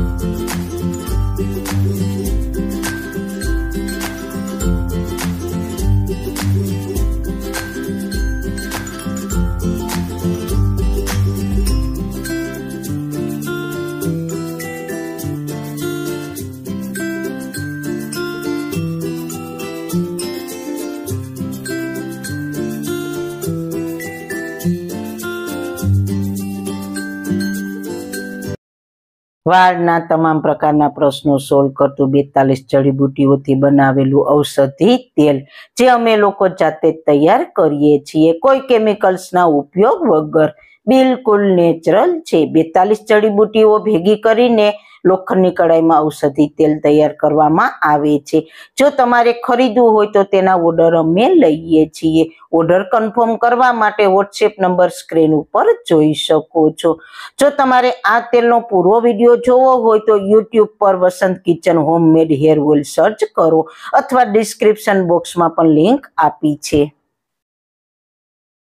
વાળના તમામ પ્રકારના પ્રશ્નો સોલ્વ કરતું 42 જડીબુટ્ટીઓથી બનાવેલું ઔષધિ તેલ જે અમે લોકો જાતે તૈયાર કરીએ છીએ, કોઈ કેમિકલ્સના ઉપયોગ વગર, બિલકુલ નેચરલ છે। 42 જડીબુટ્ટીઓ ભેગી કરીને લોખંડની કડાઈમાં ઔષધિ તેલ તૈયાર કરવામાં આવે છે। જો તમારે ખરીદવું હોય તો તેના ઓર્ડર અમે લઈએ છીએ। ઓર્ડર કન્ફર્મ કરવા માટે વોટ્સએપ નંબર સ્ક્રીન ઉપર જોઈ શકો છો। જો તમારે આ તેલનો પૂરો વિડીયો જોવો હોય તો યુટ્યુબ પર Vasant kitchen homemade hair oil search કરો અથવા ડિસ્ક્રિપ્શન બોક્સમાં પણ લિંક આપી છે।